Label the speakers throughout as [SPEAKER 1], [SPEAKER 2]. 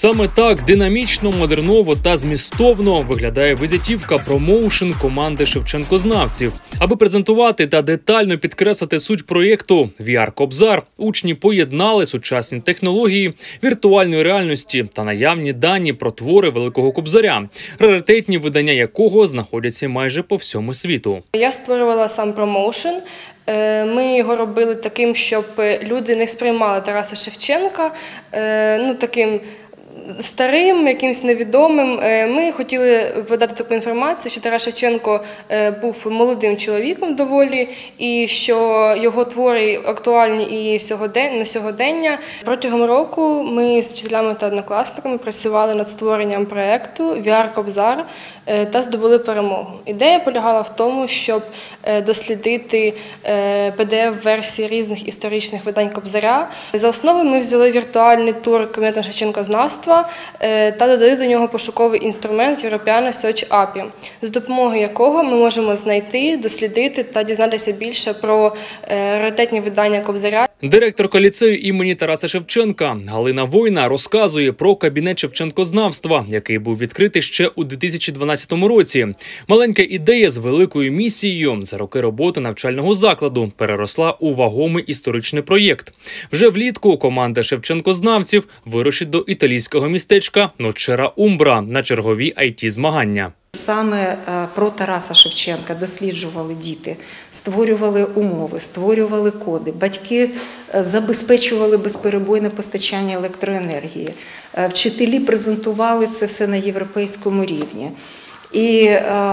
[SPEAKER 1] Саме так динамічно, модерново та змістовно виглядає візитівка промоушен команди шевченкознавців. Аби презентувати та детально підкреслити суть проєкту VR-Кобзар, учні поєднали сучасні технології, віртуальної реальності та наявні дані про твори Великого Кобзаря, раритетні видання якого знаходяться майже по всьому світу.
[SPEAKER 2] Я створювала сам промоушен. Ми його робили таким, щоб люди не сприймали Тараса Шевченка таким старим, якимось невідомим. Ми хотіли подати таку інформацію, що Тарас Шевченко був молодим чоловіком доволі, і що його твори актуальні і на сьогодення. Протягом року ми з вчителями та однокласниками працювали над створенням проєкту VR-Кобзар та здобули перемогу. Ідея полягала в тому, щоб дослідити PDF-версії різних історичних видань Кобзаря. За основу ми взяли віртуальний тур кабінетом Шевченкознавства та додали до нього пошуковий інструмент Europeana Search API, з допомогою якого ми можемо знайти, дослідити та дізнатися більше про раритетні видання Кобзаря.
[SPEAKER 1] Директорка ліцею імені Тараса Шевченка Галина Война розказує про кабінет Шевченкознавства, який був відкритий ще у 2012 році. Маленька ідея з великою місією за роки роботи навчального закладу переросла у вагомий історичний проєкт. Вже влітку команда шевченкознавців вирушить до італійського містечка Ноччера Умбра на чергові IT-змагання.
[SPEAKER 3] Саме про Тараса Шевченка досліджували діти, створювали умови, створювали коди. Батьки забезпечували безперебойне постачання електроенергії. Вчителі презентували це все на європейському рівні. І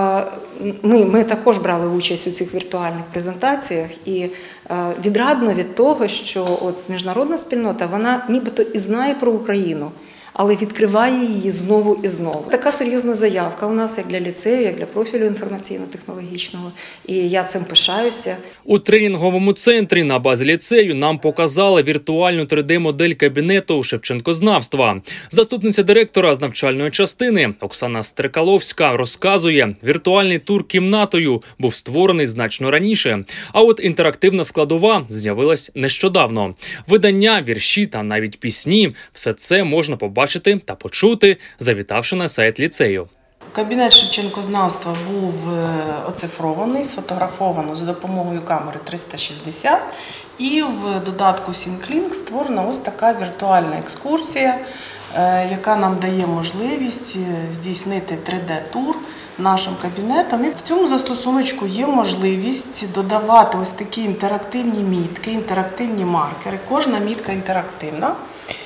[SPEAKER 3] ми також брали участь у цих віртуальних презентаціях. І відрадно від того, що міжнародна спільнота, вона нібито і знає про Україну, але відкриває її знову і знову. Така серйозна заявка у нас як для ліцею, як для профілю інформаційно-технологічного, і я цим пишаюся.
[SPEAKER 1] У тренінговому центрі на базі ліцею нам показали віртуальну 3D-модель кабінету Шевченкознавства. Заступниця директора з навчальної частини Оксана Стрекаловська розказує, віртуальний тур кімнатою був створений значно раніше, а от інтерактивна складова з'явилась нещодавно. Видання, вірші та навіть пісні – все це можна побачити та почути, завітавши на сайт ліцею.
[SPEAKER 4] Кабінет Шевченкознавства був оцифрований, сфотографовано за допомогою камери 360, і в додатку SyncLink створена ось така віртуальна екскурсія, яка нам дає можливість здійснити 3D-тур нашим кабінетом. І в цьому застосуночку є можливість додавати ось такі інтерактивні мітки, інтерактивні маркери. Кожна мітка інтерактивна.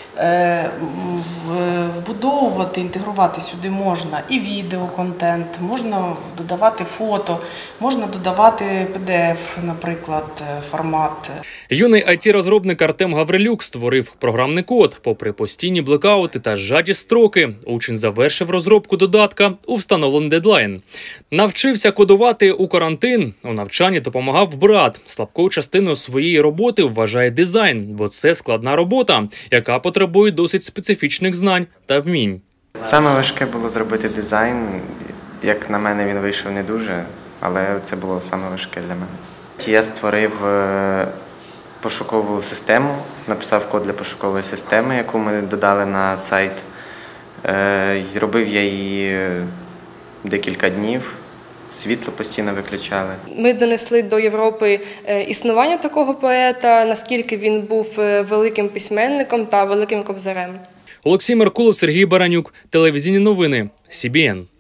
[SPEAKER 4] Вбудовувати, інтегрувати сюди можна і відеоконтент, можна додавати фото, можна додавати PDF, наприклад, формат.
[SPEAKER 1] Юний IT-розробник Артем Гаврилюк створив програмний код. Попри постійні блекаути та зжаті строки, учень завершив розробку додатка у встановлений дедлайн. Навчився кодувати у карантин. У навчанні допомагав брат. Слабкою частиною своєї роботи вважає дизайн, бо це складна робота, яка потребує досить специфічних знань та вмінь.
[SPEAKER 5] Саме важке було зробити дизайн. Як на мене, він вийшов не дуже, але це було саме важке для мене. Я створив пошукову систему, написав код для пошукової системи, яку ми додали на сайт. Робив я її декілька днів. Світло постійно виключали.
[SPEAKER 2] Ми донесли до Європи існування такого поета, наскільки він був великим письменником та великим кобзарем.
[SPEAKER 1] Олексій Меркулов, Сергій Баранюк. Телевізійні новини. СІБІН.